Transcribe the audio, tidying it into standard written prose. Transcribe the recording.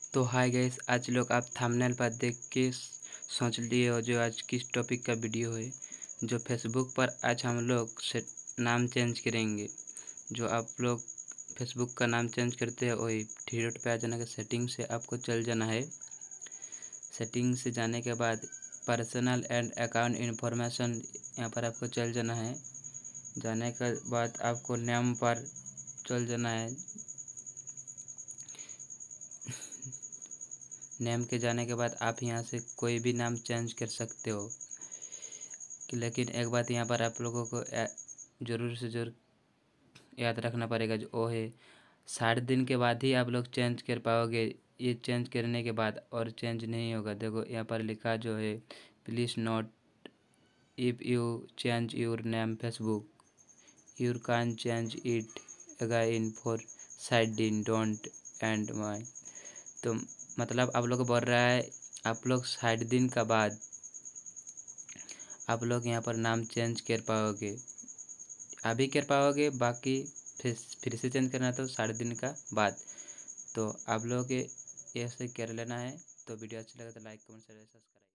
तो hi guys, आज लोग आप थंबनेल पर देख के सोच लिए हो जो आज किस टॉपिक का वीडियो है। जो फेसबुक पर आज हम लोग से नाम चेंज करेंगे। जो आप लोग फेसबुक का नाम चेंज करते हैं वही थ्री डॉट पे आ जाना के सेटिंग से आपको चल जाना है। सेटिंग से जाने के बाद पर्सनल एंड अकाउंट इन्फॉर्मेशन यहाँ पर आपको चल जाना है। जाने के बाद आपको नेम पर चल जाना है। नेम के जाने के बाद आप यहाँ से कोई भी नाम चेंज कर सकते हो लेकिन एक बात यहाँ पर आप लोगों को ज़रूर से ज़रूर याद रखना पड़ेगा, जो वो है 60 दिन के बाद ही आप लोग चेंज कर पाओगे। ये चेंज करने के बाद और चेंज नहीं होगा। देखो यहाँ पर लिखा जो है, please note if you change your name Facebook you can change it again for 60 दिन डोंट एंड माई। तो मतलब आप लोग को बोल रहा है आप लोग 60 दिन का बाद आप लोग यहाँ पर नाम चेंज कर पाओगे। अभी कर पाओगे, बाकी फिर से चेंज करना तो 60 दिन का बाद। तो आप लोगों के ऐसे कर लेना है। तो वीडियो अच्छा लगा तो लाइक कमेंट शेयर सब्सक्राइब।